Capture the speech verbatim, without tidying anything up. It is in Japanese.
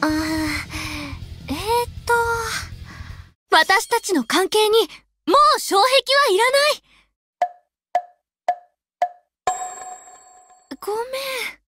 あー、えーっと、私たちの関係に、もう障壁はいらない。ごめん。